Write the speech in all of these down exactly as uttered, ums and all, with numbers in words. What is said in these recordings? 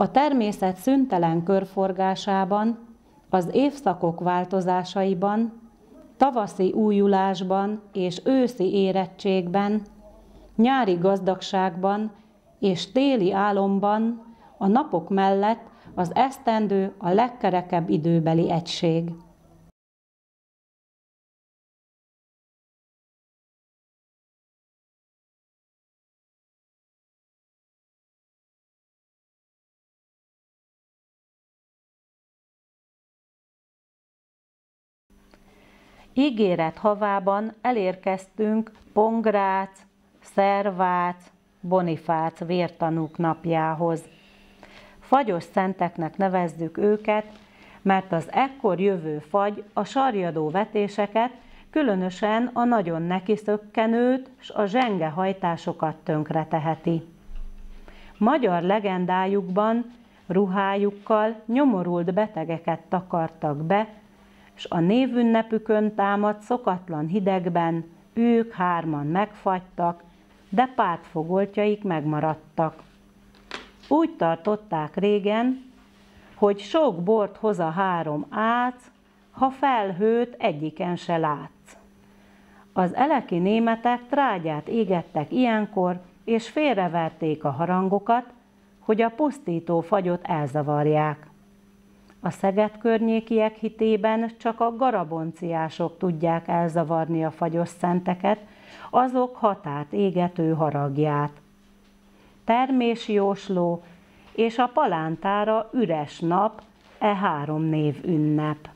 A természet szüntelen körforgásában, az évszakok változásaiban, tavaszi újulásban és őszi érettségben, nyári gazdagságban és téli álomban a napok mellett az esztendő a legkerekebb időbeli egység. Ígéret havában elérkeztünk Pongrác, Szervác, Bonifác vértanúk napjához. Fagyos szenteknek nevezzük őket, mert az ekkor jövő fagy a sarjadó vetéseket, különösen a nagyon nekiszökkenőt s a zsengehajtásokat tönkreteheti. Magyar legendájukban ruhájukkal nyomorult betegeket takartak be, s a névünnepükön támadt szokatlan hidegben ők hárman megfagytak, de pártfogoltjaik megmaradtak. Úgy tartották régen, hogy sok bort hoz a három ác, ha felhőt egyiken se látsz. Az eleki németek trágyát égettek ilyenkor, és félreverték a harangokat, hogy a pusztító fagyot elzavarják. A Szeged környékiek hitében csak a garabonciások tudják elzavarni a fagyos szenteket, azok hatát égető haragját. Termésjósló és a palántára üres nap, e három név ünnep.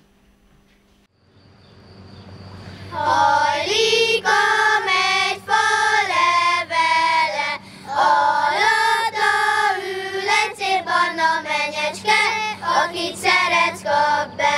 Halika megy fa levele, alatta ül egy szép barna menyecske, akit szeretsz, kap be.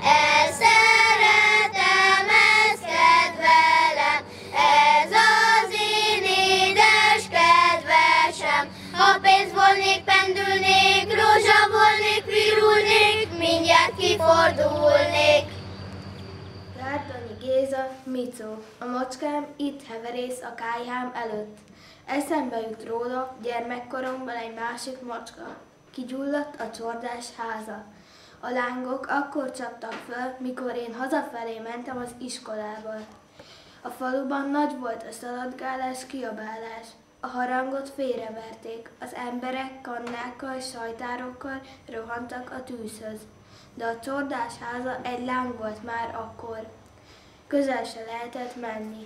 Elszeretem, ez kedvelem, ez az én édes kedvesem. Ha pénz volnék, pendülnék, rózsa volnék, virulnék, mindjárt kifordulnék. Rárdonyi Géza, Micó, a macskám itt heverész a kályhám előtt. Eszembe jut róla gyermekkoromban egy másik macska. Kigyulladt a csordás háza. A lángok akkor csaptak föl, mikor én hazafelé mentem az iskolából. A faluban nagy volt a szaladgálás, kiabálás. A harangot félreverték, az emberek kannákkal, sajtárokkal rohantak a tűzhöz. De a csordás háza egy láng volt már akkor. Közel se lehetett menni.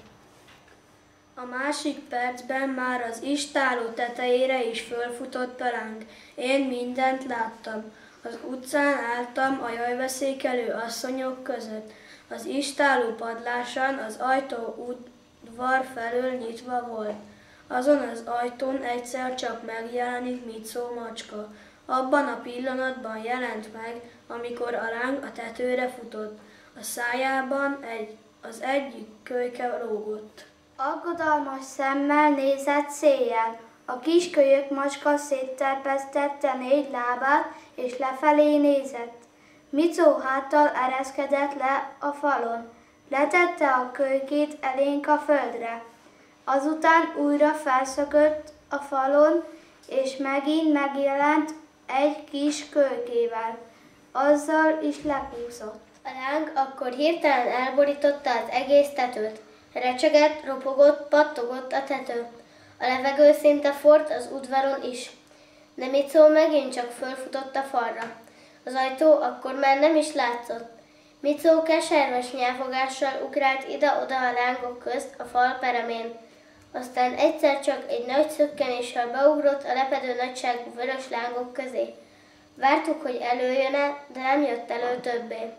A másik percben már az istálló tetejére is fölfutott a láng. Én mindent láttam. Az utcán álltam a jajveszékelő asszonyok között. Az istálló padláson az ajtó udvar felől nyitva volt. Azon az ajtón egyszer csak megjelenik Micó macska. Abban a pillanatban jelent meg, amikor a láng a tetőre futott. A szájában egy, az egyik kölyke lógott. Aggodalmas szemmel nézett széjjel. A kiskölyök macska szétterpesztette négy lábát, és lefelé nézett. Micó háttal ereszkedett le a falon. Letette a kölykét elénk a földre. Azután újra felszökött a falon, és megint megjelent egy kis kölykével. Azzal is lekúszott. A láng akkor hirtelen elborította az egész tetőt. Recsegett, ropogott, pattogott a tető. A levegő szinte forrt az udvaron is. De Micó megint csak fölfutott a falra. Az ajtó akkor már nem is látszott. Micó keserves nyelvogással ugrált ide-oda a lángok közt a fal peremén. Aztán egyszer csak egy nagy szökkenéssel beugrott a lepedő nagyságú vörös lángok közé. Vártuk, hogy előjön-e, de nem jött elő többé.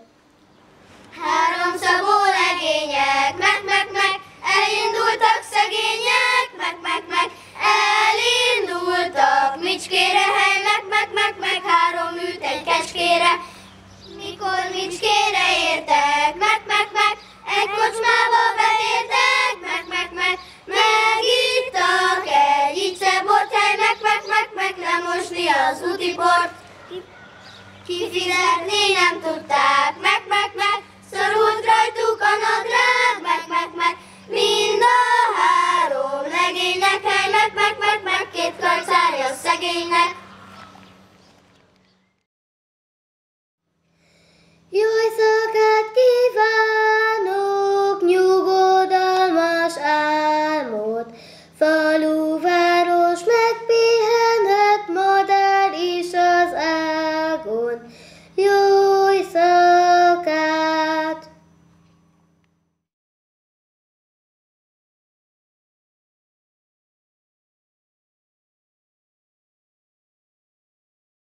Három szabó legények, meg, meg, meg, elindultak szegények, meg, meg, meg, elindultak Micskére, hely, meg, meg, meg, meg, három ült egy kecskére. Mikor Micskére értek, meg, meg, meg, egy kocsmába betértek, meg, meg, meg, megittak egy ígyszebort, hely, meg, meg, meg, meg, lemosni az útiport. Kifizetni nem tudták, meg, meg, meg, szorult rajtuk a nadrág, meg, meg, meg, mind a három legénynek, hely, meg, meg, meg, meg, két karcárja szegénynek.